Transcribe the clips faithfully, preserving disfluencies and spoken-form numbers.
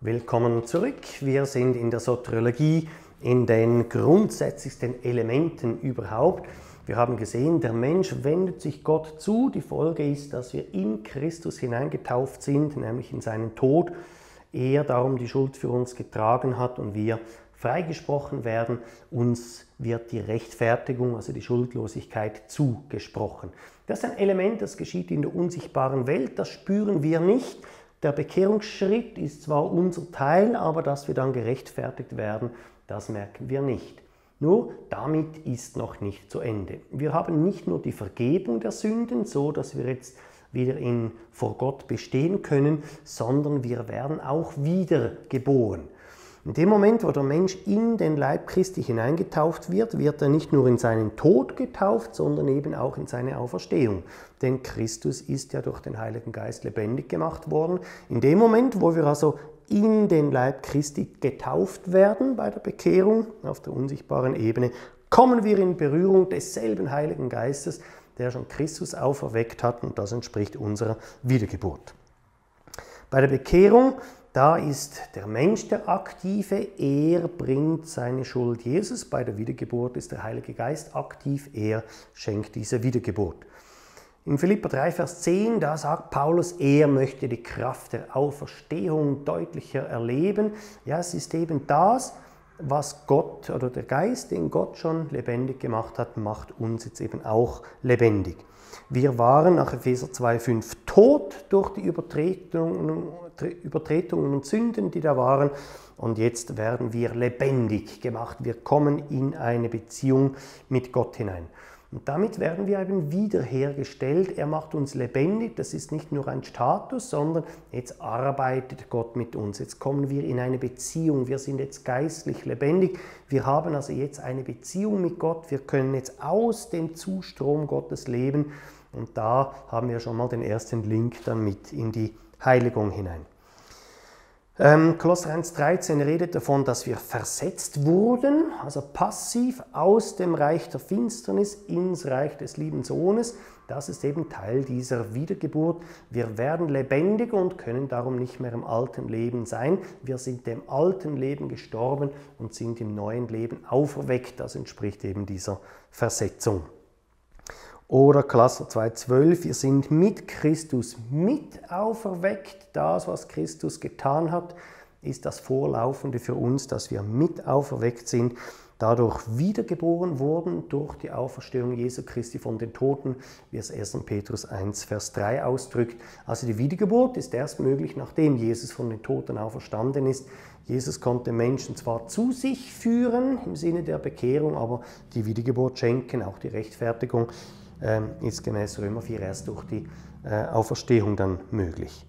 Willkommen zurück. Wir sind in der Soteriologie in den grundsätzlichsten Elementen überhaupt. Wir haben gesehen, der Mensch wendet sich Gott zu. Die Folge ist, dass wir in Christus hineingetauft sind, nämlich in seinen Tod. Er darum die Schuld für uns getragen hat und wir freigesprochen werden. Uns wird die Rechtfertigung, also die Schuldlosigkeit, zugesprochen. Das ist ein Element, das geschieht in der unsichtbaren Welt. Das spüren wir nicht. Der Bekehrungsschritt ist zwar unser Teil, aber dass wir dann gerechtfertigt werden, das merken wir nicht. Nur damit ist noch nicht zu Ende. Wir haben nicht nur die Vergebung der Sünden, so dass wir jetzt wieder in, vor Gott bestehen können, sondern wir werden auch wiedergeboren. In dem Moment, wo der Mensch in den Leib Christi hineingetauft wird, wird er nicht nur in seinen Tod getauft, sondern eben auch in seine Auferstehung. Denn Christus ist ja durch den Heiligen Geist lebendig gemacht worden. In dem Moment, wo wir also in den Leib Christi getauft werden bei der Bekehrung auf der unsichtbaren Ebene, kommen wir in Berührung desselben Heiligen Geistes, der schon Christus auferweckt hat, und das entspricht unserer Wiedergeburt. Bei der Bekehrung, da ist der Mensch der Aktive, er bringt seine Schuld Jesus. Bei der Wiedergeburt ist der Heilige Geist aktiv, er schenkt diese Wiedergeburt. In Philipper drei, Vers zehn, da sagt Paulus, er möchte die Kraft der Auferstehung deutlicher erleben. Ja, es ist eben das, was Gott oder der Geist, den Gott schon lebendig gemacht hat, macht uns jetzt eben auch lebendig. Wir waren nach Epheser zwei, fünf tot durch die Übertretungen, Übertretungen und Sünden, die da waren. Und jetzt werden wir lebendig gemacht. Wir kommen in eine Beziehung mit Gott hinein. Und damit werden wir eben wiederhergestellt. Er macht uns lebendig. Das ist nicht nur ein Status, sondern jetzt arbeitet Gott mit uns. Jetzt kommen wir in eine Beziehung. Wir sind jetzt geistlich lebendig. Wir haben also jetzt eine Beziehung mit Gott. Wir können jetzt aus dem Zustrom Gottes leben. Und da haben wir schon mal den ersten Link dann mit in die Heiligung hinein. Ähm, Kolosser eins, dreizehn redet davon, dass wir versetzt wurden, also passiv aus dem Reich der Finsternis ins Reich des lieben Sohnes. Das ist eben Teil dieser Wiedergeburt. Wir werden lebendig und können darum nicht mehr im alten Leben sein. Wir sind dem alten Leben gestorben und sind im neuen Leben auferweckt. Das entspricht eben dieser Versetzung. Oder Kolosser zwei, zwölf, wir sind mit Christus mit auferweckt. Das, was Christus getan hat, ist das Vorlaufende für uns, dass wir mit auferweckt sind, dadurch wiedergeboren wurden durch die Auferstehung Jesu Christi von den Toten, wie es erster Petrus eins, Vers drei ausdrückt. Also die Wiedergeburt ist erst möglich, nachdem Jesus von den Toten auferstanden ist. Jesus konnte Menschen zwar zu sich führen, im Sinne der Bekehrung, aber die Wiedergeburt schenken, auch die Rechtfertigung, ist gemäß Römer vier erst durch die Auferstehung dann möglich.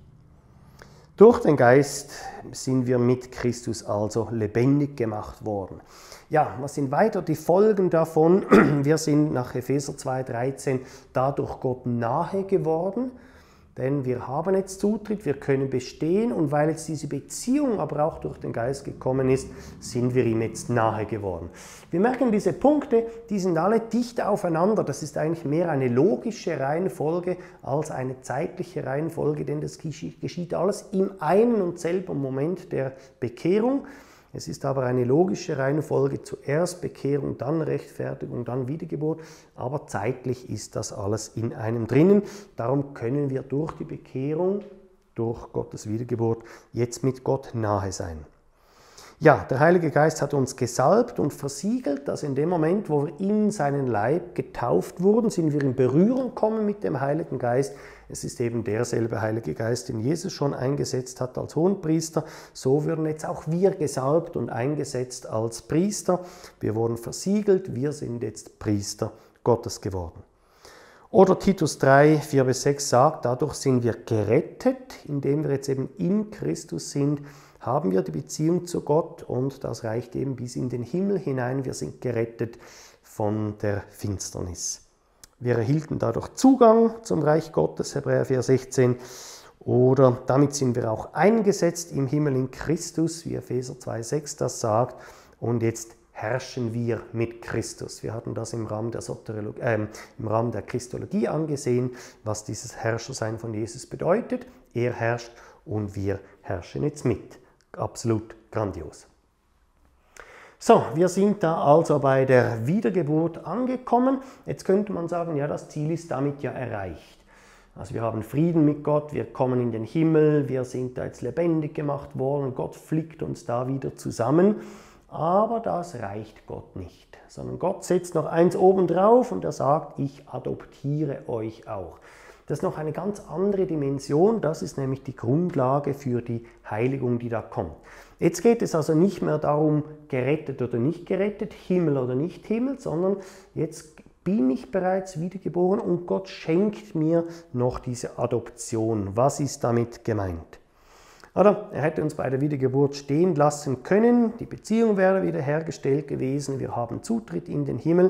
Durch den Geist sind wir mit Christus also lebendig gemacht worden. Ja, was sind weiter die Folgen davon? Wir sind nach Epheser zwei, dreizehn dadurch Gott nahe geworden, denn wir haben jetzt Zutritt, wir können bestehen, und weil jetzt diese Beziehung aber auch durch den Geist gekommen ist, sind wir ihm jetzt nahe geworden. Wir merken, diese Punkte, die sind alle dicht aufeinander. Das ist eigentlich mehr eine logische Reihenfolge als eine zeitliche Reihenfolge, denn das geschieht alles im einen und selben Moment der Bekehrung. Es ist aber eine logische Reihenfolge, zuerst Bekehrung, dann Rechtfertigung, dann Wiedergeburt, aber zeitlich ist das alles in einem drinnen. Darum können wir durch die Bekehrung, durch Gottes Wiedergeburt, jetzt mit Gott nahe sein. Ja, der Heilige Geist hat uns gesalbt und versiegelt, dass in dem Moment, wo wir in seinen Leib getauft wurden, sind wir in Berührung gekommen mit dem Heiligen Geist. Es ist eben derselbe Heilige Geist, den Jesus schon eingesetzt hat als Hohenpriester. So würden jetzt auch wir gesalbt und eingesetzt als Priester. Wir wurden versiegelt, wir sind jetzt Priester Gottes geworden. Oder Titus drei, vier bis sechs sagt, dadurch sind wir gerettet, indem wir jetzt eben in Christus sind, haben wir die Beziehung zu Gott, und das reicht eben bis in den Himmel hinein. Wir sind gerettet von der Finsternis. Wir erhielten dadurch Zugang zum Reich Gottes, Hebräer vier, sechzehn. Oder damit sind wir auch eingesetzt im Himmel in Christus, wie Epheser zwei, sechs das sagt. Und jetzt herrschen wir mit Christus. Wir hatten das im Rahmen der, Soteriologie, äh, im Rahmen der Christologie angesehen, was dieses Herrschersein von Jesus bedeutet. Er herrscht und wir herrschen jetzt mit. absolut grandios. So, wir sind da also bei der Wiedergeburt angekommen. Jetzt könnte man sagen, ja, das Ziel ist damit ja erreicht. Also wir haben Frieden mit Gott, wir kommen in den Himmel, wir sind da jetzt lebendig gemacht worden, Gott flickt uns da wieder zusammen. Aber das reicht Gott nicht, sondern Gott setzt noch eins oben drauf und er sagt, ich adoptiere euch auch. Das ist noch eine ganz andere Dimension, das ist nämlich die Grundlage für die Heiligung, die da kommt. Jetzt geht es also nicht mehr darum, gerettet oder nicht gerettet, Himmel oder nicht Himmel, sondern jetzt bin ich bereits wiedergeboren und Gott schenkt mir noch diese Adoption. Was ist damit gemeint? Oder er hätte uns bei der Wiedergeburt stehen lassen können, die Beziehung wäre wiederhergestellt gewesen, wir haben Zutritt in den Himmel,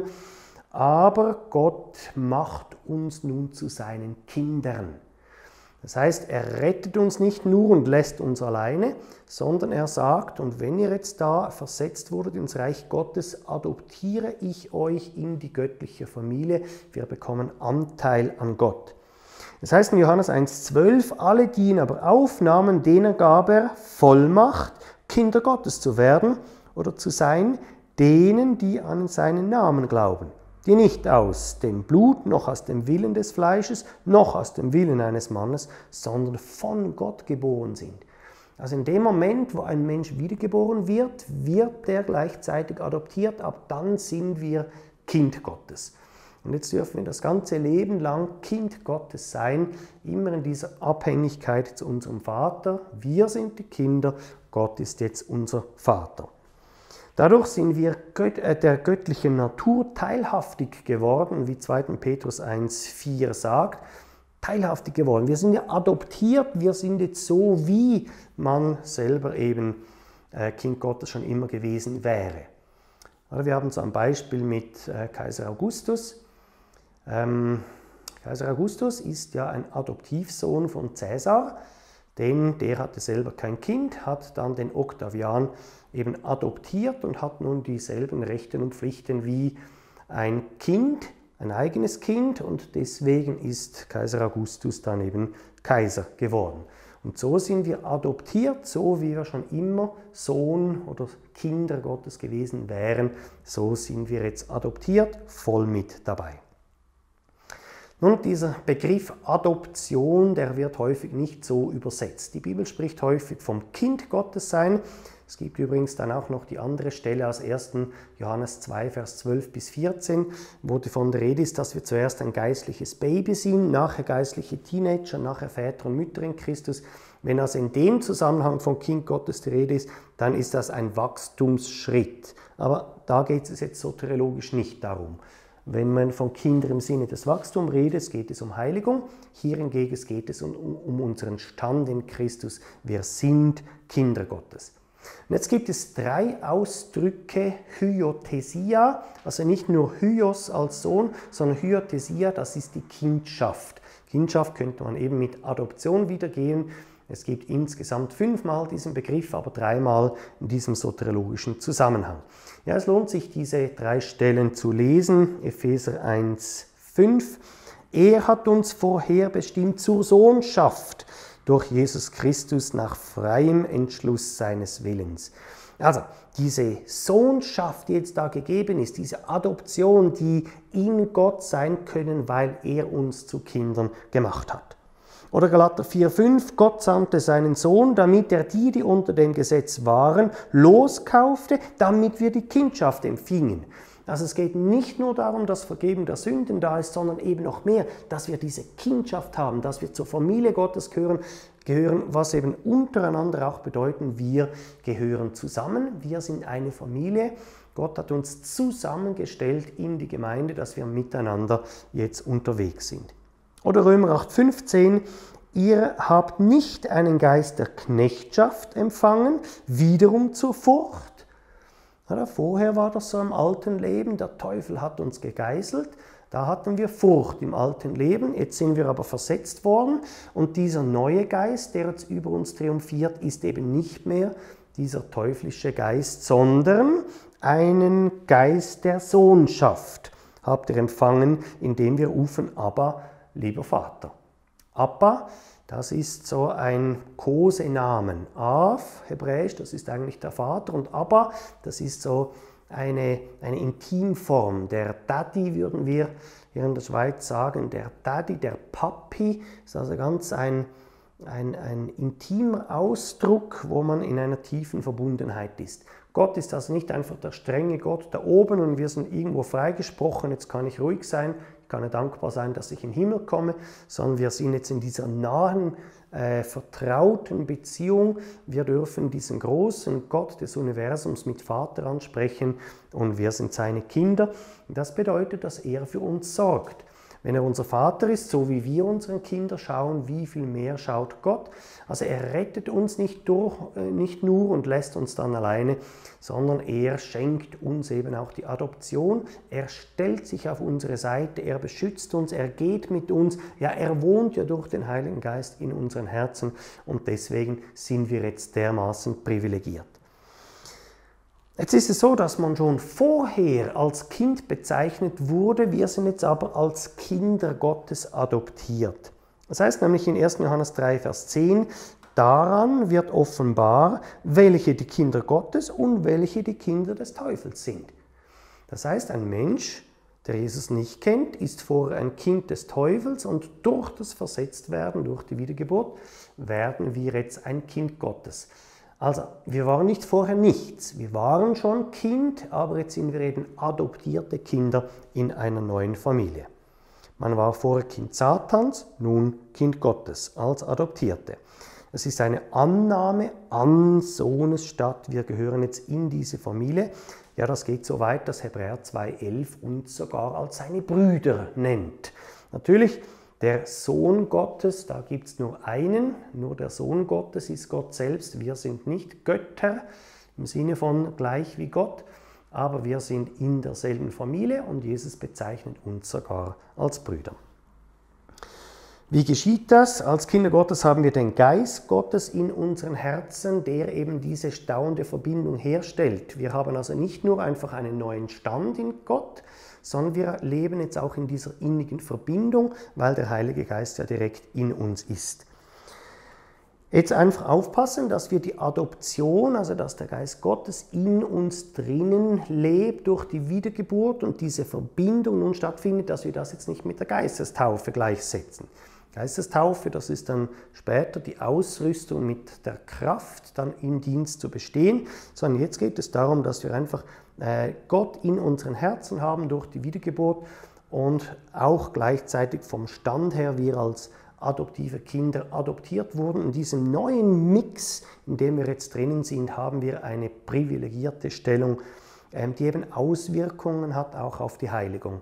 aber Gott macht uns nun zu seinen Kindern. Das heißt, er rettet uns nicht nur und lässt uns alleine, sondern er sagt, und wenn ihr jetzt da versetzt wurdet ins Reich Gottes, adoptiere ich euch in die göttliche Familie, wir bekommen Anteil an Gott. Das heißt in Johannes eins zwölf, alle, die ihn aber aufnahmen, denen gab er Vollmacht, Kinder Gottes zu werden oder zu sein, denen, die an seinen Namen glauben, die nicht aus dem Blut, noch aus dem Willen des Fleisches, noch aus dem Willen eines Mannes, sondern von Gott geboren sind. Also in dem Moment, wo ein Mensch wiedergeboren wird, wird der gleichzeitig adoptiert, ab dann sind wir Kind Gottes. Und jetzt dürfen wir das ganze Leben lang Kind Gottes sein, immer in dieser Abhängigkeit zu unserem Vater. Wir sind die Kinder, Gott ist jetzt unser Vater. Dadurch sind wir der göttlichen Natur teilhaftig geworden, wie zweiter Petrus eins vier sagt, teilhaftig geworden. Wir sind ja adoptiert, wir sind jetzt so, wie man selber eben Kind Gottes schon immer gewesen wäre. Wir haben so ein Beispiel mit Kaiser Augustus. Ähm, Kaiser Augustus ist ja ein Adoptivsohn von Caesar, denn der hatte selber kein Kind, hat dann den Octavian eben adoptiert und hat nun dieselben Rechte und Pflichten wie ein Kind, ein eigenes Kind, und deswegen ist Kaiser Augustus dann eben Kaiser geworden. Und so sind wir adoptiert, so wie wir schon immer Sohn oder Kinder Gottes gewesen wären, so sind wir jetzt adoptiert, voll mit dabei. Nun, dieser Begriff Adoption, der wird häufig nicht so übersetzt. Die Bibel spricht häufig vom Kind Gottes sein. Es gibt übrigens dann auch noch die andere Stelle aus erster Johannes zwei, Vers zwölf bis vierzehn, wo davon die Rede ist, dass wir zuerst ein geistliches Baby sind, nachher geistliche Teenager, nachher Väter und Mütter in Christus. Wenn also in dem Zusammenhang von Kind Gottes die Rede ist, dann ist das ein Wachstumsschritt. Aber da geht es jetzt soteriologisch nicht darum. Wenn man von Kindern im Sinne des Wachstums redet, geht es um Heiligung. Hier hingegen geht es um, um unseren Stand in Christus. Wir sind Kinder Gottes. Und jetzt gibt es drei Ausdrücke Hyothesia, also nicht nur Hyos als Sohn, sondern Hyothesia, das ist die Kindschaft. Kindschaft könnte man eben mit Adoption wiedergeben. Es gibt insgesamt fünfmal diesen Begriff, aber dreimal in diesem soteriologischen Zusammenhang. Ja, es lohnt sich, diese drei Stellen zu lesen. Epheser eins fünf. Er hat uns vorherbestimmt zur Sohnschaft durch Jesus Christus nach freiem Entschluss seines Willens. Also, diese Sohnschaft, die jetzt da gegeben ist, diese Adoption, die in Gott sein können, weil er uns zu Kindern gemacht hat. Oder Galater vier fünf, Gott sandte seinen Sohn, damit er die, die unter dem Gesetz waren, loskaufte, damit wir die Kindschaft empfingen. Also es geht nicht nur darum, dass Vergebung der Sünden da ist, sondern eben noch mehr, dass wir diese Kindschaft haben, dass wir zur Familie Gottes gehören, gehören, was eben untereinander auch bedeuten, wir gehören zusammen, wir sind eine Familie. Gott hat uns zusammengestellt in die Gemeinde, dass wir miteinander jetzt unterwegs sind. Oder Römer acht fünfzehn, ihr habt nicht einen Geist der Knechtschaft empfangen, wiederum zur Furcht. Ja, vorher war das so im alten Leben, der Teufel hat uns gegeißelt, da hatten wir Furcht im alten Leben, jetzt sind wir aber versetzt worden und dieser neue Geist, der jetzt über uns triumphiert, ist eben nicht mehr dieser teuflische Geist, sondern einen Geist der Sohnschaft habt ihr empfangen, indem wir rufen, Abba, lieber Vater. Abba, Das ist so ein Kosenamen. Av, hebräisch, das ist eigentlich der Vater, und Abba, das ist so eine, eine Intimform. Der Daddy würden wir hier in der Schweiz sagen, der Daddy, der Papi, ist also ganz ein, ein, ein intimer Ausdruck, wo man in einer tiefen Verbundenheit ist. Gott ist also nicht einfach der strenge Gott da oben und wir sind irgendwo freigesprochen, jetzt kann ich ruhig sein, ich kann ja dankbar sein, dass ich in den Himmel komme, sondern wir sind jetzt in dieser nahen, äh, vertrauten Beziehung. Wir dürfen diesen großen Gott des Universums mit Vater ansprechen und wir sind seine Kinder. Das bedeutet, dass er für uns sorgt. Wenn er unser Vater ist, so wie wir unseren Kindern schauen, wie viel mehr schaut Gott. Also er rettet uns nicht, durch, nicht nur und lässt uns dann alleine, sondern er schenkt uns eben auch die Adoption. Er stellt sich auf unsere Seite, er beschützt uns, er geht mit uns. Ja, er wohnt ja durch den Heiligen Geist in unseren Herzen und deswegen sind wir jetzt dermaßen privilegiert. Jetzt ist es so, dass man schon vorher als Kind bezeichnet wurde, wir sind jetzt aber als Kinder Gottes adoptiert. Das heißt nämlich in ersten Johannes drei, Vers zehn, daran wird offenbar, welche die Kinder Gottes und welche die Kinder des Teufels sind. Das heißt, ein Mensch, der Jesus nicht kennt, ist vorher ein Kind des Teufels und durch das Versetztwerden, durch die Wiedergeburt, werden wir jetzt ein Kind Gottes. Also, wir waren nicht vorher nichts, wir waren schon Kind, aber jetzt sind wir eben adoptierte Kinder in einer neuen Familie. Man war vorher Kind Satans, nun Kind Gottes als Adoptierte. Es ist eine Annahme an Sohnes statt, wir gehören jetzt in diese Familie. Ja, das geht so weit, dass Hebräer zwei, elf uns sogar als seine Brüder nennt. Natürlich, der Sohn Gottes, da gibt es nur einen, nur der Sohn Gottes ist Gott selbst. Wir sind nicht Götter im Sinne von gleich wie Gott, aber wir sind in derselben Familie und Jesus bezeichnet uns sogar als Brüder. Wie geschieht das? Als Kinder Gottes haben wir den Geist Gottes in unseren Herzen, der eben diese staunende Verbindung herstellt. Wir haben also nicht nur einfach einen neuen Stand in Gott, sondern wir leben jetzt auch in dieser innigen Verbindung, weil der Heilige Geist ja direkt in uns ist. Jetzt einfach aufpassen, dass wir die Adoption, also dass der Geist Gottes in uns drinnen lebt durch die Wiedergeburt und diese Verbindung nun stattfindet, dass wir das jetzt nicht mit der Geistestaufe gleichsetzen. Geistestaufe, das ist dann später die Ausrüstung mit der Kraft, dann im Dienst zu bestehen, sondern jetzt geht es darum, dass wir einfach äh, Gott in unseren Herzen haben durch die Wiedergeburt und auch gleichzeitig vom Stand her wir als adoptive Kinder adoptiert wurden. In diesem neuen Mix, in dem wir jetzt drinnen sind, haben wir eine privilegierte Stellung, ähm, die eben Auswirkungen hat auch auf die Heiligung.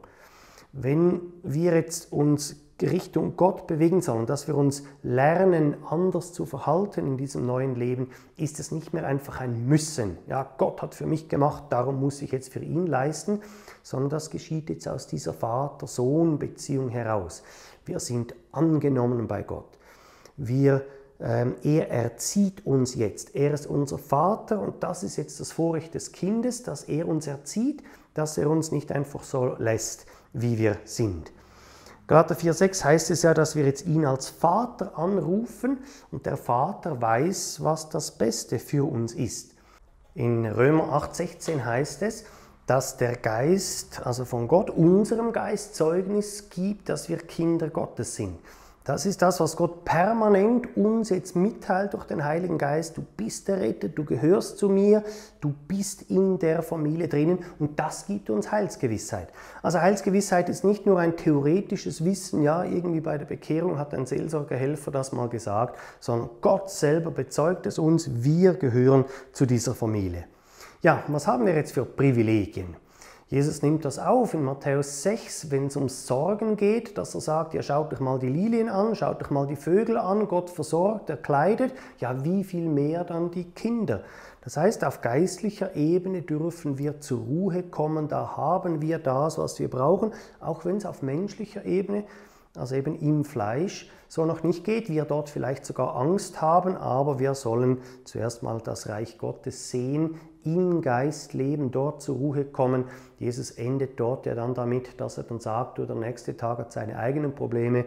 Wenn wir jetzt uns Richtung Gott bewegen sollen, dass wir uns lernen, anders zu verhalten in diesem neuen Leben, ist es nicht mehr einfach ein Müssen. Ja, Gott hat für mich gemacht, darum muss ich jetzt für ihn leisten, sondern das geschieht jetzt aus dieser Vater-Sohn-Beziehung heraus. Wir sind angenommen bei Gott. Wir, ähm, er erzieht uns jetzt. Er ist unser Vater und das ist jetzt das Vorrecht des Kindes, dass er uns erzieht, dass er uns nicht einfach so lässt, wie wir sind. Galater vier, sechs heißt es ja, dass wir jetzt ihn als Vater anrufen und der Vater weiß, was das Beste für uns ist. In Römer acht, sechzehn heißt es, dass der Geist, also von Gott, unserem Geist Zeugnis gibt, dass wir Kinder Gottes sind. Das ist das, was Gott permanent uns jetzt mitteilt durch den Heiligen Geist. Du bist errettet, du gehörst zu mir, du bist in der Familie drinnen und das gibt uns Heilsgewissheit. Also Heilsgewissheit ist nicht nur ein theoretisches Wissen, ja, irgendwie bei der Bekehrung hat ein Seelsorgerhelfer das mal gesagt, sondern Gott selber bezeugt es uns, wir gehören zu dieser Familie. Ja, was haben wir jetzt für Privilegien? Jesus nimmt das auf in Matthäus sechs, wenn es ums Sorgen geht, dass er sagt, ja, schaut euch mal die Lilien an, schaut euch mal die Vögel an, Gott versorgt, er kleidet, ja, wie viel mehr dann die Kinder. Das heißt, auf geistlicher Ebene dürfen wir zur Ruhe kommen, da haben wir das, was wir brauchen, auch wenn es auf menschlicher Ebene, also eben im Fleisch, so noch nicht geht, wir dort vielleicht sogar Angst haben, aber wir sollen zuerst mal das Reich Gottes sehen, im Geist leben, dort zur Ruhe kommen. Jesus endet dort ja dann damit, dass er dann sagt, der nächste Tag hat seine eigenen Probleme,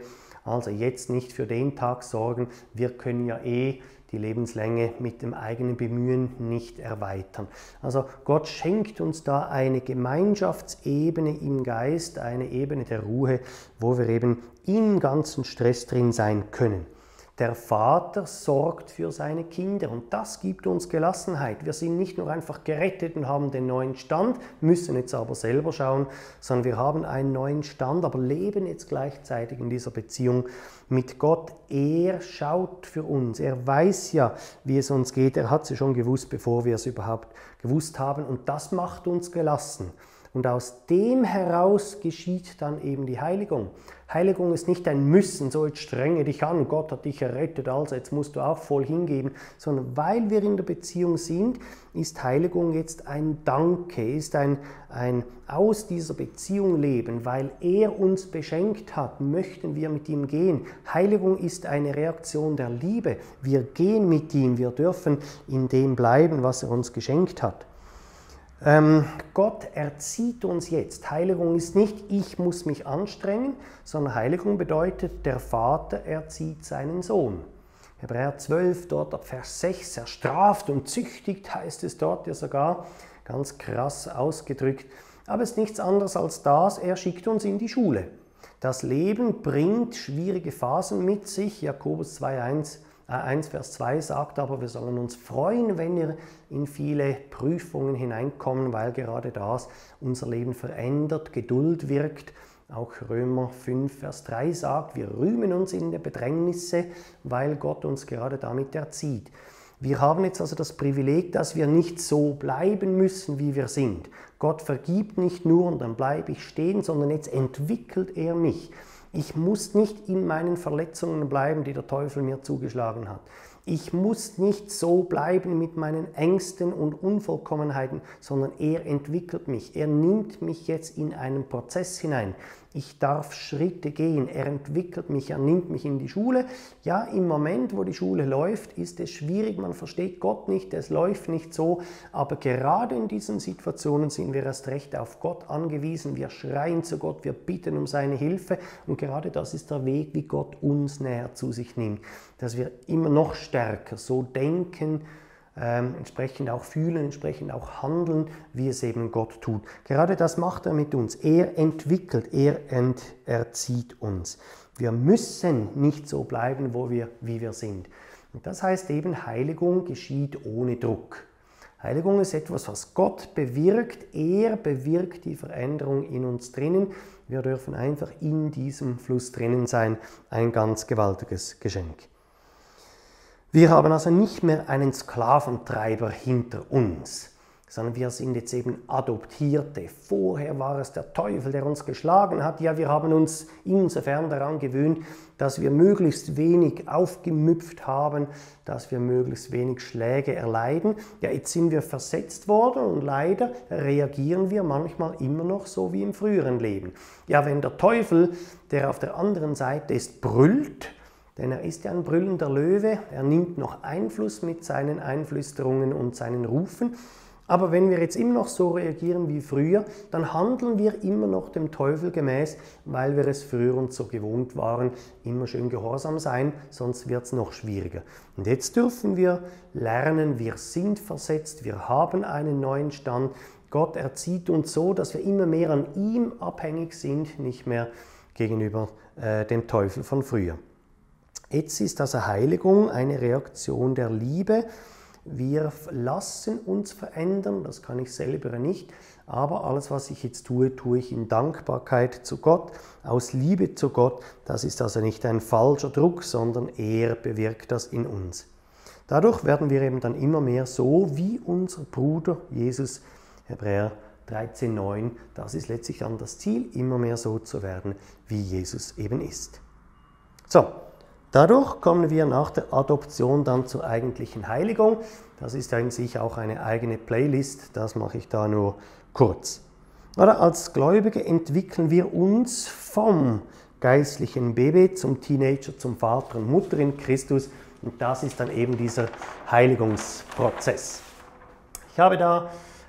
Also jetzt nicht für den Tag sorgen, wir können ja eh die Lebenslänge mit dem eigenen Bemühen nicht erweitern. Also Gott schenkt uns da eine Gemeinschaftsebene im Geist, eine Ebene der Ruhe, wo wir eben im ganzen Stress drin sein können. Der Vater sorgt für seine Kinder und das gibt uns Gelassenheit. Wir sind nicht nur einfach gerettet und haben den neuen Stand, müssen jetzt aber selber schauen, sondern wir haben einen neuen Stand, aber leben jetzt gleichzeitig in dieser Beziehung mit Gott. Er schaut für uns, er weiß ja, wie es uns geht, er hat es ja schon gewusst, bevor wir es überhaupt gewusst haben und das macht uns gelassen. Und aus dem heraus geschieht dann eben die Heiligung. Heiligung ist nicht ein Müssen, so jetzt strenge dich an, Gott hat dich errettet, also jetzt musst du auch voll hingeben, sondern weil wir in der Beziehung sind, ist Heiligung jetzt ein Danke, ist ein, ein aus dieser Beziehung leben, weil er uns beschenkt hat, möchten wir mit ihm gehen. Heiligung ist eine Reaktion der Liebe. Wir gehen mit ihm, wir dürfen in dem bleiben, was er uns geschenkt hat. Ähm, Gott erzieht uns jetzt. Heiligung ist nicht, ich muss mich anstrengen, sondern Heiligung bedeutet, der Vater erzieht seinen Sohn. Hebräer zwölf, dort ab Vers sechs, er straft und züchtigt, heißt es dort ja sogar, ganz krass ausgedrückt. Aber es ist nichts anderes als das, er schickt uns in die Schule. Das Leben bringt schwierige Phasen mit sich, Jakobus zwei, eins, eins Vers zwei sagt aber, wir sollen uns freuen, wenn wir in viele Prüfungen hineinkommen, weil gerade das unser Leben verändert, Geduld wirkt. Auch Römer fünf Vers drei sagt, wir rühmen uns in der Bedrängnisse, weil Gott uns gerade damit erzieht. Wir haben jetzt also das Privileg, dass wir nicht so bleiben müssen, wie wir sind. Gott vergibt nicht nur und dann bleibe ich stehen, sondern jetzt entwickelt er mich. Ich muss nicht in meinen Verletzungen bleiben, die der Teufel mir zugeschlagen hat. Ich muss nicht so bleiben mit meinen Ängsten und Unvollkommenheiten, sondern er entwickelt mich. Er nimmt mich jetzt in einen Prozess hinein. Ich darf Schritte gehen. Er entwickelt mich, er nimmt mich in die Schule. Ja, im Moment, wo die Schule läuft, ist es schwierig, man versteht Gott nicht, es läuft nicht so. Aber gerade in diesen Situationen sind wir erst recht auf Gott angewiesen. Wir schreien zu Gott, wir bitten um seine Hilfe. Und gerade das ist der Weg, wie Gott uns näher zu sich nimmt. Dass wir immer noch stärker so denken, Ähm, entsprechend auch fühlen, entsprechend auch handeln, wie es eben Gott tut. Gerade das macht er mit uns. Er entwickelt, er erzieht uns. Wir müssen nicht so bleiben, wo wir, wie wir sind. Und das heißt eben, Heiligung geschieht ohne Druck. Heiligung ist etwas, was Gott bewirkt. Er bewirkt die Veränderung in uns drinnen. Wir dürfen einfach in diesem Fluss drinnen sein. Ein ganz gewaltiges Geschenk. Wir haben also nicht mehr einen Sklaventreiber hinter uns, sondern wir sind jetzt eben Adoptierte. Vorher war es der Teufel, der uns geschlagen hat. Ja, wir haben uns insofern daran gewöhnt, dass wir möglichst wenig aufgemüpft haben, dass wir möglichst wenig Schläge erleiden. Ja, jetzt sind wir versetzt worden und leider reagieren wir manchmal immer noch so wie im früheren Leben. Ja, wenn der Teufel, der auf der anderen Seite ist, brüllt, denn er ist ja ein brüllender Löwe, er nimmt noch Einfluss mit seinen Einflüsterungen und seinen Rufen. Aber wenn wir jetzt immer noch so reagieren wie früher, dann handeln wir immer noch dem Teufel gemäß, weil wir es früher uns so gewohnt waren, immer schön gehorsam sein, sonst wird es noch schwieriger. Und jetzt dürfen wir lernen, wir sind versetzt, wir haben einen neuen Stand. Gott erzieht uns so, dass wir immer mehr an ihm abhängig sind, nicht mehr gegenüber äh, dem Teufel von früher. Jetzt ist also Heiligung eine Reaktion der Liebe. Wir lassen uns verändern, das kann ich selber nicht, aber alles, was ich jetzt tue, tue ich in Dankbarkeit zu Gott, aus Liebe zu Gott. Das ist also nicht ein falscher Druck, sondern er bewirkt das in uns. Dadurch werden wir eben dann immer mehr so wie unser Bruder Jesus, Hebräer dreizehn neun, das ist letztlich dann das Ziel, immer mehr so zu werden, wie Jesus eben ist. So. Dadurch kommen wir nach der Adoption dann zur eigentlichen Heiligung. Das ist in sich auch eine eigene Playlist, das mache ich da nur kurz. Oder als Gläubige entwickeln wir uns vom geistlichen Baby zum Teenager, zum Vater und Mutter in Christus. Und das ist dann eben dieser Heiligungsprozess. Ich habe da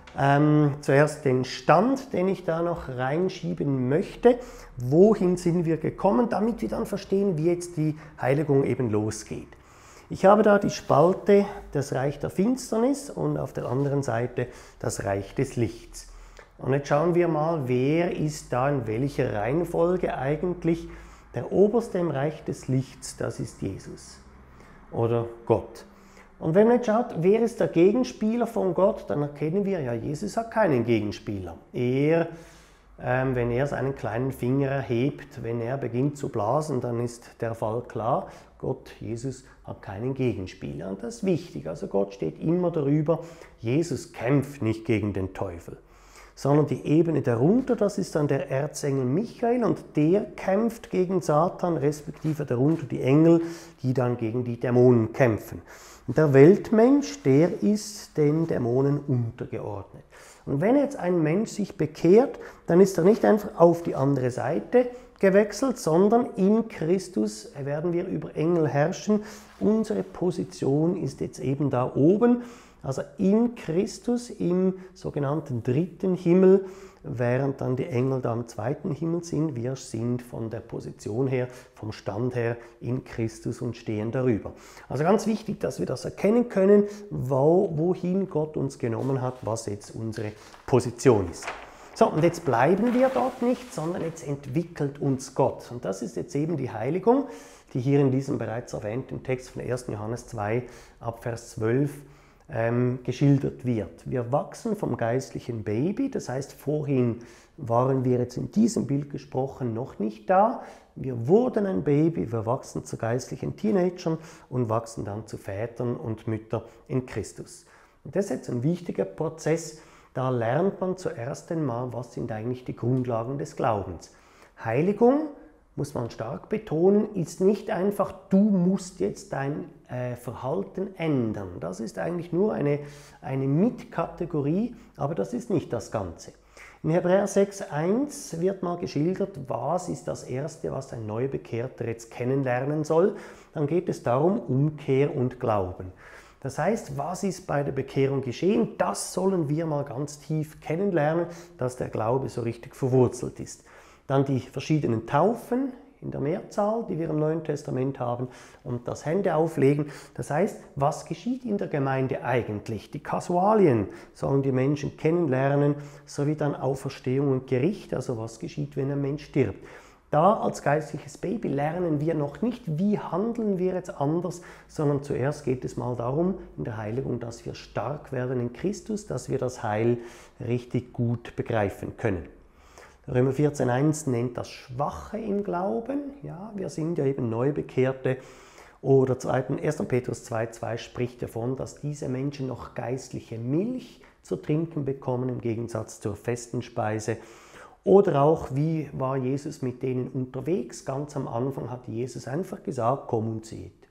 Ähm, zuerst den Stand, den ich da noch reinschieben möchte. Wohin sind wir gekommen, damit wir dann verstehen, wie jetzt die Heiligung eben losgeht. Ich habe da die Spalte das Reich der Finsternis und auf der anderen Seite das Reich des Lichts. Und jetzt schauen wir mal, wer ist da in welcher Reihenfolge eigentlich. Der Oberste im Reich des Lichts, das ist Jesus oder Gott. Und wenn man jetzt schaut, wer ist der Gegenspieler von Gott, dann erkennen wir, ja, Jesus hat keinen Gegenspieler. Er, ähm, wenn er seinen kleinen Finger erhebt, wenn er beginnt zu blasen, dann ist der Fall klar. Gott, Jesus, hat keinen Gegenspieler. Und das ist wichtig. Also Gott steht immer darüber. Jesus kämpft nicht gegen den Teufel, sondern die Ebene darunter, das ist dann der Erzengel Michael und der kämpft gegen Satan, respektive darunter die Engel, die dann gegen die Dämonen kämpfen. Und der Weltmensch, der ist den Dämonen untergeordnet. Und wenn jetzt ein Mensch sich bekehrt, dann ist er nicht einfach auf die andere Seite gewechselt, sondern in Christus werden wir über Engel herrschen. Unsere Position ist jetzt eben da oben. Also in Christus im sogenannten dritten Himmel, während dann die Engel da im zweiten Himmel sind. Wir sind von der Position her, vom Stand her in Christus und stehen darüber. Also ganz wichtig, dass wir das erkennen können, wo, wohin Gott uns genommen hat, was jetzt unsere Position ist. So, und jetzt bleiben wir dort nicht, sondern jetzt entwickelt uns Gott. Und das ist jetzt eben die Heiligung, die hier in diesem bereits erwähnten Text von ersten Johannes zwei, ab Vers zwölf, Ähm, geschildert wird. Wir wachsen vom geistlichen Baby, das heißt, vorhin waren wir jetzt in diesem Bild gesprochen noch nicht da. Wir wurden ein Baby, wir wachsen zu geistlichen Teenagern und wachsen dann zu Vätern und Müttern in Christus. Und das ist jetzt ein wichtiger Prozess, da lernt man zuerst einmal, was sind eigentlich die Grundlagen des Glaubens. Heiligung, muss man stark betonen, ist nicht einfach, du musst jetzt dein äh, Verhalten ändern. Das ist eigentlich nur eine, eine Mitkategorie, aber das ist nicht das Ganze. In Hebräer sechs eins wird mal geschildert, was ist das Erste, was ein Neubekehrter jetzt kennenlernen soll. Dann geht es darum, Umkehr und Glauben. Das heißt, was ist bei der Bekehrung geschehen? Das sollen wir mal ganz tief kennenlernen, dass der Glaube so richtig verwurzelt ist. Dann die verschiedenen Taufen in der Mehrzahl, die wir im Neuen Testament haben, und das Händeauflegen. Das heißt, was geschieht in der Gemeinde eigentlich? Die Kasualien sollen die Menschen kennenlernen, sowie dann Auferstehung und Gericht, also was geschieht, wenn ein Mensch stirbt. Da als geistliches Baby lernen wir noch nicht, wie handeln wir jetzt anders, sondern zuerst geht es mal darum, in der Heiligung, dass wir stark werden in Christus, dass wir das Heil richtig gut begreifen können. Römer vierzehn eins nennt das Schwache im Glauben. Ja, wir sind ja eben Neubekehrte. Oder erster Petrus zwei zwei spricht davon, dass diese Menschen noch geistliche Milch zu trinken bekommen, im Gegensatz zur festen Speise. Oder auch, wie war Jesus mit denen unterwegs? Ganz am Anfang hat Jesus einfach gesagt, komm und seht.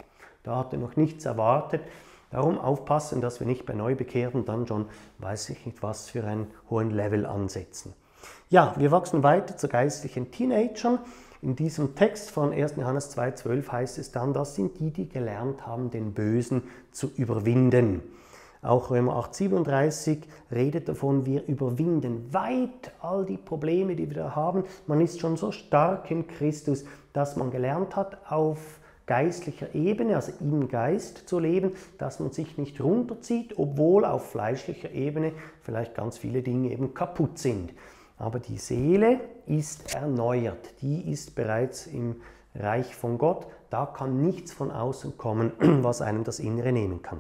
Da hat er noch nichts erwartet. Darum aufpassen, dass wir nicht bei Neubekehrten dann schon, weiß ich nicht was, für einen hohen Level ansetzen. Ja, wir wachsen weiter zu geistlichen Teenagern. In diesem Text von erster Johannes zwei zwölf heißt es dann, das sind die, die gelernt haben, den Bösen zu überwinden. Auch Römer acht siebenunddreißig redet davon, wir überwinden weit all die Probleme, die wir da haben. Man ist schon so stark in Christus, dass man gelernt hat, auf geistlicher Ebene, also im Geist zu leben, dass man sich nicht runterzieht, obwohl auf fleischlicher Ebene vielleicht ganz viele Dinge eben kaputt sind. Aber die Seele ist erneuert, die ist bereits im Reich von Gott. Da kann nichts von außen kommen, was einem das Innere nehmen kann.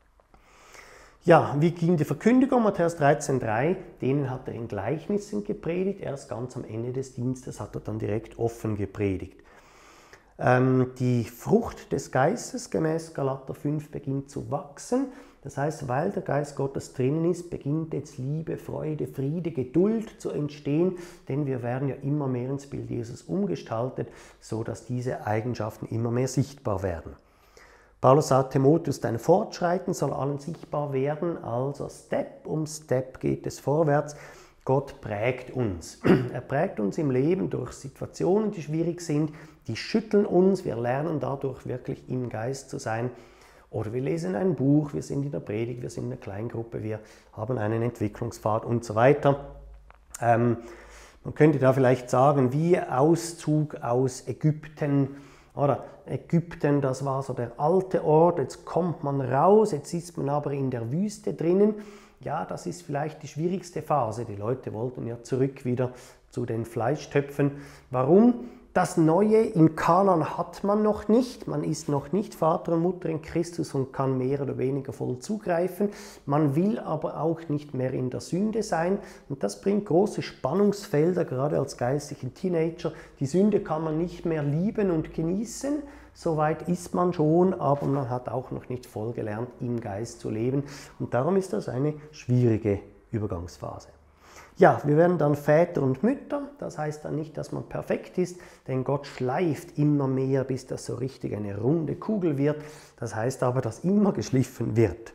Ja, wie ging die Verkündigung? Matthäus dreizehn drei, denen hat er in Gleichnissen gepredigt, erst ganz am Ende des Dienstes hat er dann direkt offen gepredigt. Ähm, die Frucht des Geistes gemäß Galater fünf beginnt zu wachsen. Das heißt, weil der Geist Gottes drinnen ist, beginnt jetzt Liebe, Freude, Friede, Geduld zu entstehen, denn wir werden ja immer mehr ins Bild Jesus umgestaltet, sodass diese Eigenschaften immer mehr sichtbar werden. Paulus sagt Timotheus, dein Fortschreiten soll allen sichtbar werden, also Step um Step geht es vorwärts. Gott prägt uns. Er prägt uns im Leben durch Situationen, die schwierig sind, die schütteln uns, wir lernen dadurch wirklich im Geist zu sein. Oder wir lesen ein Buch, wir sind in der Predigt, wir sind in einer Kleingruppe, wir haben einen Entwicklungspfad und so weiter. Ähm, man könnte da vielleicht sagen, wie Auszug aus Ägypten. Oder Ägypten, das war so der alte Ort, jetzt kommt man raus, jetzt ist man aber in der Wüste drinnen. Ja, das ist vielleicht die schwierigste Phase. Die Leute wollten ja zurück wieder zu den Fleischtöpfen. Warum? Das Neue in Kanaan hat man noch nicht. Man ist noch nicht Vater und Mutter in Christus und kann mehr oder weniger voll zugreifen. Man will aber auch nicht mehr in der Sünde sein. Und das bringt große Spannungsfelder, gerade als geistlichen Teenager. Die Sünde kann man nicht mehr lieben und genießen. Soweit ist man schon, aber man hat auch noch nicht voll gelernt, im Geist zu leben. Und darum ist das eine schwierige Übergangsphase. Ja, wir werden dann Väter und Mütter, das heißt dann nicht, dass man perfekt ist, denn Gott schleift immer mehr, bis das so richtig eine runde Kugel wird. Das heißt aber, dass immer geschliffen wird.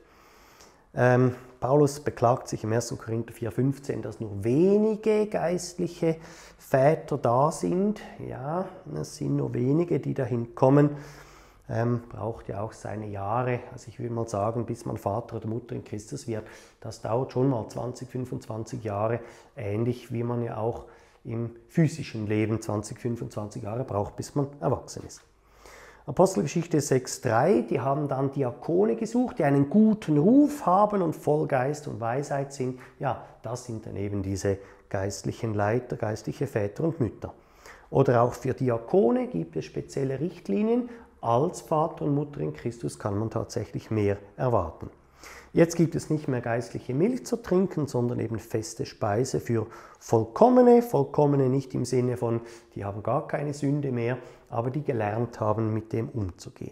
Ähm, Paulus beklagt sich im ersten Korinther vier fünfzehn, dass nur wenige geistliche Väter da sind. Ja, es sind nur wenige, die dahin kommen. Ähm, braucht ja auch seine Jahre, also ich würde mal sagen, bis man Vater oder Mutter in Christus wird, das dauert schon mal zwanzig, fünfundzwanzig Jahre, ähnlich wie man ja auch im physischen Leben zwanzig, fünfundzwanzig Jahre braucht, bis man erwachsen ist. Apostelgeschichte sechs drei, die haben dann Diakone gesucht, die einen guten Ruf haben und voll Geist und Weisheit sind. Ja, das sind dann eben diese geistlichen Leiter, geistliche Väter und Mütter. Oder auch für Diakone gibt es spezielle Richtlinien. Als Vater und Mutter in Christus kann man tatsächlich mehr erwarten. Jetzt gibt es nicht mehr geistliche Milch zu trinken, sondern eben feste Speise für Vollkommene. Vollkommene nicht im Sinne von, die haben gar keine Sünde mehr, aber die gelernt haben, mit dem umzugehen.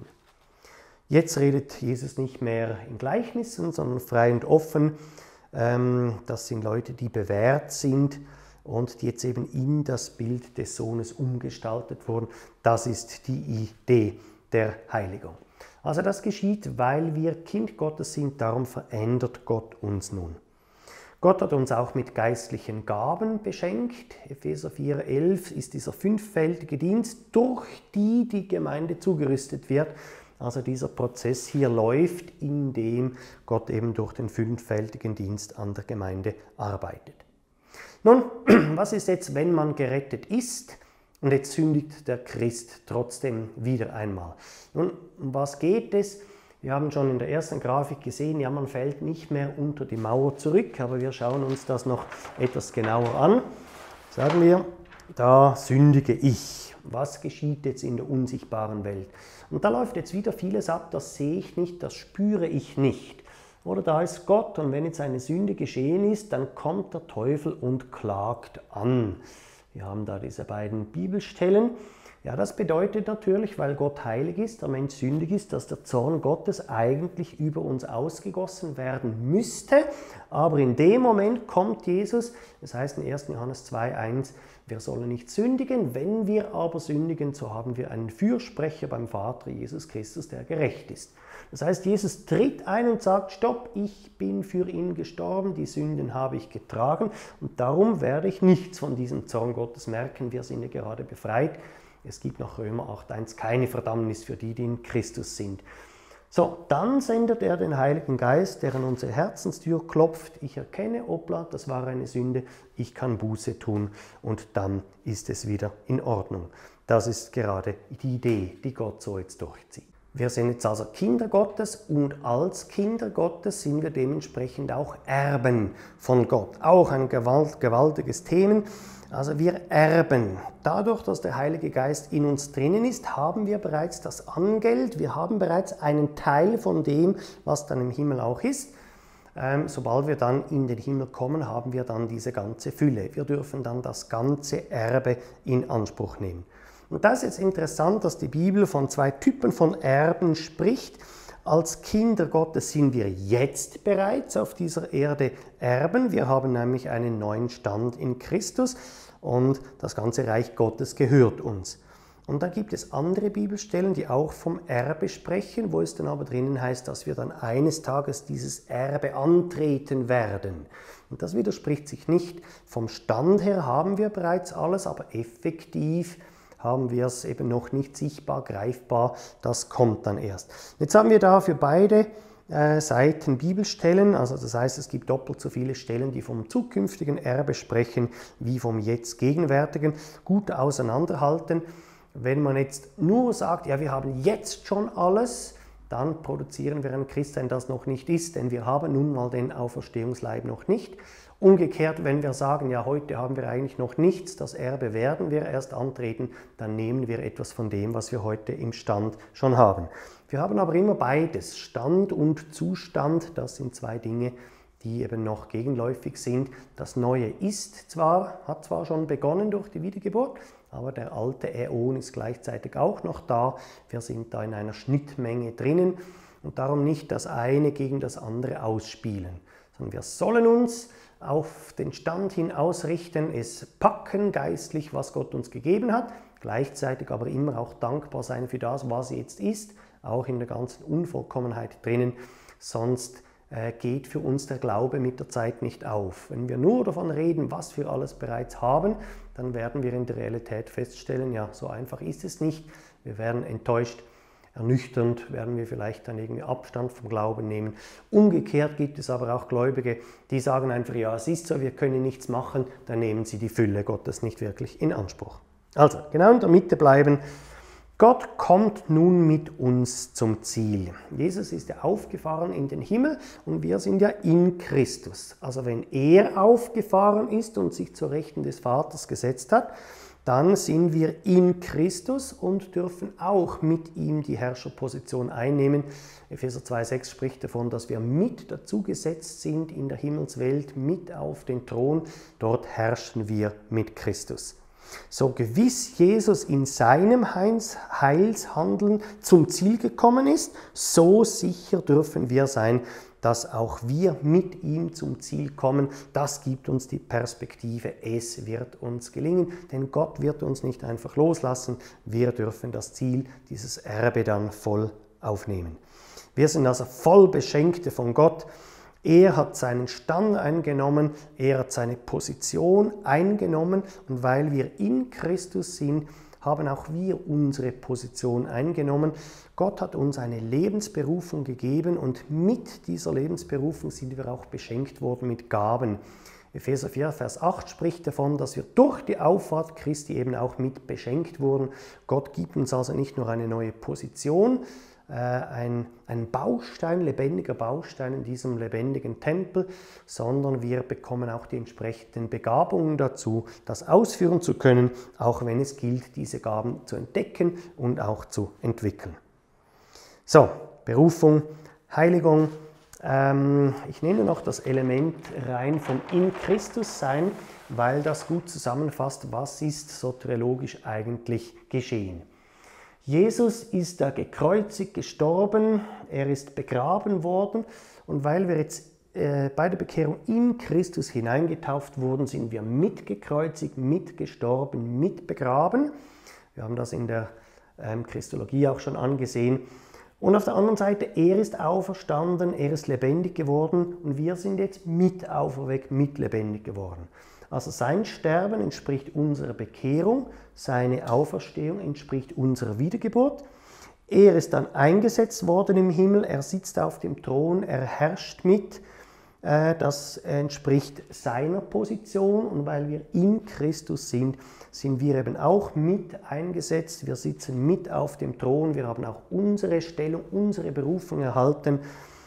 Jetzt redet Jesus nicht mehr in Gleichnissen, sondern frei und offen. Das sind Leute, die bewährt sind und die jetzt eben in das Bild des Sohnes umgestaltet wurden. Das ist die Idee der Heiligung. Also das geschieht, weil wir Kind Gottes sind, darum verändert Gott uns nun. Gott hat uns auch mit geistlichen Gaben beschenkt. Epheser vier elf ist dieser fünffältige Dienst, durch die die Gemeinde zugerüstet wird. Also dieser Prozess hier läuft, indem Gott eben durch den fünffältigen Dienst an der Gemeinde arbeitet. Nun, was ist jetzt, wenn man gerettet ist? Und jetzt sündigt der Christ trotzdem wieder einmal. Nun, um was geht es? Wir haben schon in der ersten Grafik gesehen, ja, man fällt nicht mehr unter die Mauer zurück, aber wir schauen uns das noch etwas genauer an. Sagen wir, da sündige ich. Was geschieht jetzt in der unsichtbaren Welt? Und da läuft jetzt wieder vieles ab, das sehe ich nicht, das spüre ich nicht. Oder da ist Gott und wenn jetzt eine Sünde geschehen ist, dann kommt der Teufel und klagt an. Wir haben da diese beiden Bibelstellen. Ja, das bedeutet natürlich, weil Gott heilig ist, der Mensch sündig ist, dass der Zorn Gottes eigentlich über uns ausgegossen werden müsste. Aber in dem Moment kommt Jesus, das heißt in ersten Johannes zwei eins, wir sollen nicht sündigen, wenn wir aber sündigen, so haben wir einen Fürsprecher beim Vater, Jesus Christus, der gerecht ist. Das heißt, Jesus tritt ein und sagt, stopp, ich bin für ihn gestorben, die Sünden habe ich getragen und darum werde ich nichts von diesem Zorn Gottes merken, wir sind ja gerade befreit. Es gibt nach Römer acht eins keine Verdammnis für die, die in Christus sind. So, dann sendet er den Heiligen Geist, der an unsere Herzenstür klopft. Ich erkenne, hoppla, das war eine Sünde, ich kann Buße tun und dann ist es wieder in Ordnung. Das ist gerade die Idee, die Gott so jetzt durchzieht. Wir sind jetzt also Kinder Gottes und als Kinder Gottes sind wir dementsprechend auch Erben von Gott. Auch ein gewalt, gewaltiges Thema. Also wir erben. Dadurch, dass der Heilige Geist in uns drinnen ist, haben wir bereits das Angeld. Wir haben bereits einen Teil von dem, was dann im Himmel auch ist. Ähm, sobald wir dann in den Himmel kommen, haben wir dann diese ganze Fülle. Wir dürfen dann das ganze Erbe in Anspruch nehmen. Und das ist jetzt interessant, dass die Bibel von zwei Typen von Erben spricht. Als Kinder Gottes sind wir jetzt bereits auf dieser Erde Erben. Wir haben nämlich einen neuen Stand in Christus und das ganze Reich Gottes gehört uns. Und dann gibt es andere Bibelstellen, die auch vom Erbe sprechen, wo es dann aber drinnen heißt, dass wir dann eines Tages dieses Erbe antreten werden. Und das widerspricht sich nicht. Vom Stand her haben wir bereits alles, aber effektiv haben wir es eben noch nicht sichtbar, greifbar, das kommt dann erst. Jetzt haben wir da für beide äh, Seiten Bibelstellen, also das heißt, es gibt doppelt so viele Stellen, die vom zukünftigen Erbe sprechen, wie vom jetzt gegenwärtigen, gut auseinanderhalten. Wenn man jetzt nur sagt, ja, wir haben jetzt schon alles, dann produzieren wir ein Christsein, das noch nicht ist, denn wir haben nun mal den Auferstehungsleib noch nicht. Umgekehrt, wenn wir sagen, ja, heute haben wir eigentlich noch nichts, das Erbe werden wir erst antreten, dann nehmen wir etwas von dem, was wir heute im Stand schon haben. Wir haben aber immer beides, Stand und Zustand, das sind zwei Dinge, die eben noch gegenläufig sind. Das Neue ist zwar, hat zwar schon begonnen durch die Wiedergeburt, aber der alte Äon ist gleichzeitig auch noch da. Wir sind da in einer Schnittmenge drinnen und darum nicht das eine gegen das andere ausspielen, sondern wir sollen uns auf den Stand hin ausrichten, es packen geistlich, was Gott uns gegeben hat, gleichzeitig aber immer auch dankbar sein für das, was jetzt ist, auch in der ganzen Unvollkommenheit drinnen, sonst äh, geht für uns der Glaube mit der Zeit nicht auf. Wenn wir nur davon reden, was wir alles bereits haben, dann werden wir in der Realität feststellen, ja, so einfach ist es nicht, wir werden enttäuscht, ernüchternd, werden wir vielleicht dann irgendwie Abstand vom Glauben nehmen. Umgekehrt gibt es aber auch Gläubige, die sagen einfach, ja, es ist so, wir können nichts machen, dann nehmen sie die Fülle Gottes nicht wirklich in Anspruch. Also, genau in der Mitte bleiben. Gott kommt nun mit uns zum Ziel. Jesus ist ja aufgefahren in den Himmel und wir sind ja in Christus. Also wenn er aufgefahren ist und sich zur Rechten des Vaters gesetzt hat, dann sind wir in Christus und dürfen auch mit ihm die Herrscherposition einnehmen. Epheser zwei Sechs spricht davon, dass wir mit dazu gesetzt sind in der Himmelswelt, mit auf den Thron. Dort herrschen wir mit Christus. So gewiss Jesus in seinem Heilshandeln zum Ziel gekommen ist, so sicher dürfen wir sein, dass auch wir mit ihm zum Ziel kommen. Das gibt uns die Perspektive, es wird uns gelingen, denn Gott wird uns nicht einfach loslassen. Wir dürfen das Ziel, dieses Erbe dann voll aufnehmen. Wir sind also voll Beschenkte von Gott. Er hat seinen Stand eingenommen, er hat seine Position eingenommen und weil wir in Christus sind, haben auch wir unsere Position eingenommen. Gott hat uns eine Lebensberufung gegeben und mit dieser Lebensberufung sind wir auch beschenkt worden mit Gaben. Epheser vier, Vers acht spricht davon, dass wir durch die Auffahrt Christi eben auch mit beschenkt wurden. Gott gibt uns also nicht nur eine neue Position, Ein, ein Baustein, lebendiger Baustein in diesem lebendigen Tempel, sondern wir bekommen auch die entsprechenden Begabungen dazu, das ausführen zu können, auch wenn es gilt, diese Gaben zu entdecken und auch zu entwickeln. So, Berufung, Heiligung. Ähm, ich nenne noch das Element rein vom In Christus sein, weil das gut zusammenfasst, was ist soteriologisch eigentlich geschehen. Jesus ist da gekreuzigt, gestorben, er ist begraben worden und weil wir jetzt äh, bei der Bekehrung in Christus hineingetauft wurden, sind wir mitgekreuzigt, mitgestorben, mitbegraben. Wir haben das in der ähm, Christologie auch schon angesehen. Und auf der anderen Seite, er ist auferstanden, er ist lebendig geworden und wir sind jetzt mit auferweckt, mit lebendig geworden. Also sein Sterben entspricht unserer Bekehrung, seine Auferstehung entspricht unserer Wiedergeburt. Er ist dann eingesetzt worden im Himmel, er sitzt auf dem Thron, er herrscht mit. Das entspricht seiner Position und weil wir in Christus sind, sind wir eben auch mit eingesetzt. Wir sitzen mit auf dem Thron, wir haben auch unsere Stellung, unsere Berufung erhalten,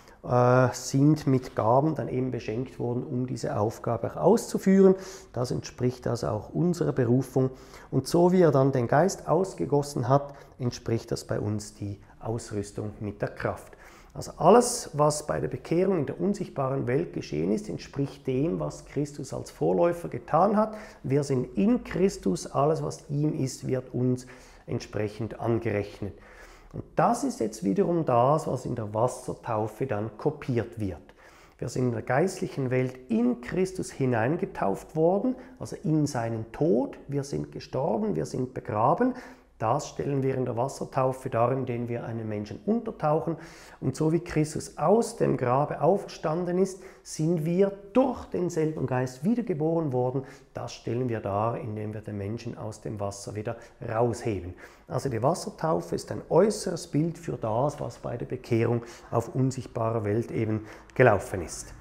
sind mit Gaben dann eben beschenkt worden, um diese Aufgabe auch auszuführen. Das entspricht also auch unserer Berufung. Und so wie er dann den Geist ausgegossen hat, entspricht das bei uns die Ausrüstung mit der Kraft. Also alles, was bei der Bekehrung in der unsichtbaren Welt geschehen ist, entspricht dem, was Christus als Vorläufer getan hat. Wir sind in Christus, alles, was ihm ist, wird uns entsprechend angerechnet. Und das ist jetzt wiederum das, was in der Wassertaufe dann kopiert wird. Wir sind in der geistlichen Welt in Christus hineingetauft worden, also in seinen Tod. Wir sind gestorben, wir sind begraben. Das stellen wir in der Wassertaufe dar, indem wir einen Menschen untertauchen. Und so wie Christus aus dem Grabe auferstanden ist, sind wir durch denselben Geist wiedergeboren worden. Das stellen wir dar, indem wir den Menschen aus dem Wasser wieder rausheben. Also die Wassertaufe ist ein äußeres Bild für das, was bei der Bekehrung auf unsichtbarer Welt eben gelaufen ist.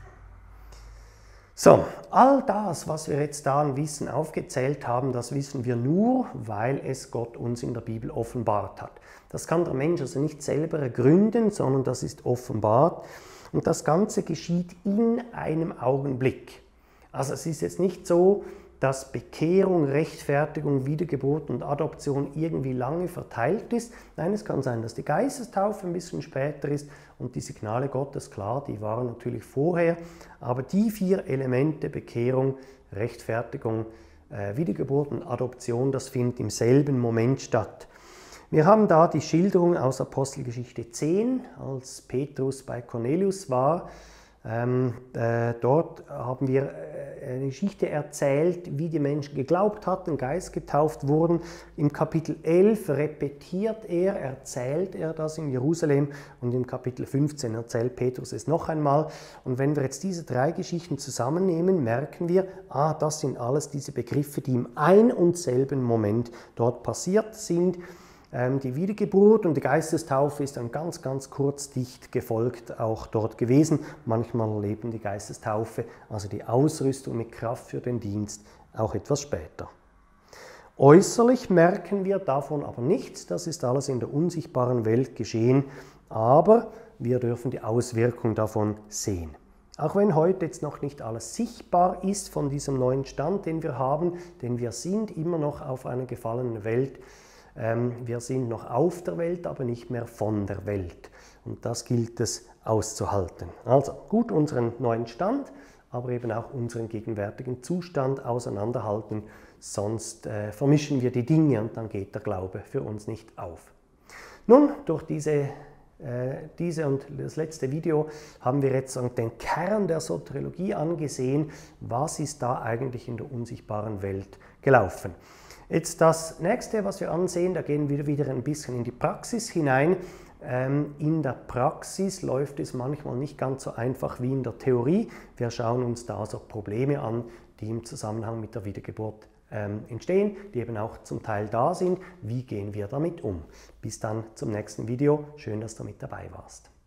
So, all das, was wir jetzt da an Wissen aufgezählt haben, das wissen wir nur, weil es Gott uns in der Bibel offenbart hat. Das kann der Mensch also nicht selber ergründen, sondern das ist offenbart. Und das Ganze geschieht in einem Augenblick. Also es ist jetzt nicht so, dass Bekehrung, Rechtfertigung, Wiedergeburt und Adoption irgendwie lange verteilt ist. Nein, es kann sein, dass die Geistestaufe ein bisschen später ist und die Signale Gottes, klar, die waren natürlich vorher. Aber die vier Elemente, Bekehrung, Rechtfertigung, äh, Wiedergeburt und Adoption, das findet im selben Moment statt. Wir haben da die Schilderung aus Apostelgeschichte zehn, als Petrus bei Cornelius war. Ähm, äh, dort haben wir äh, eine Geschichte erzählt, wie die Menschen geglaubt hatten, Geist getauft wurden. Im Kapitel elf repetiert er, erzählt er das in Jerusalem und im Kapitel fünfzehn erzählt Petrus es noch einmal. Und wenn wir jetzt diese drei Geschichten zusammennehmen, merken wir, ah, das sind alles diese Begriffe, die im ein und selben Moment dort passiert sind. Die Wiedergeburt und die Geistestaufe ist dann ganz, ganz kurz dicht gefolgt auch dort gewesen. Manchmal erleben die Geistestaufe, also die Ausrüstung mit Kraft für den Dienst, auch etwas später. Äußerlich merken wir davon aber nichts, das ist alles in der unsichtbaren Welt geschehen, aber wir dürfen die Auswirkung davon sehen. Auch wenn heute jetzt noch nicht alles sichtbar ist von diesem neuen Stand, den wir haben, denn wir sind immer noch auf einer gefallenen Welt. Wir sind noch auf der Welt, aber nicht mehr von der Welt. Und das gilt es auszuhalten. Also gut unseren neuen Stand, aber eben auch unseren gegenwärtigen Zustand auseinanderhalten, sonst äh, vermischen wir die Dinge und dann geht der Glaube für uns nicht auf. Nun, durch diese, äh, diese und das letzte Video haben wir jetzt den Kern der Soteriologie angesehen. Was ist da eigentlich in der unsichtbaren Welt gelaufen? Jetzt das nächste, was wir ansehen, da gehen wir wieder ein bisschen in die Praxis hinein. Ähm, in der Praxis läuft es manchmal nicht ganz so einfach wie in der Theorie. Wir schauen uns da so Probleme an, die im Zusammenhang mit der Wiedergeburt ähm, entstehen, die eben auch zum Teil da sind. Wie gehen wir damit um? Bis dann zum nächsten Video. Schön, dass du mit dabei warst.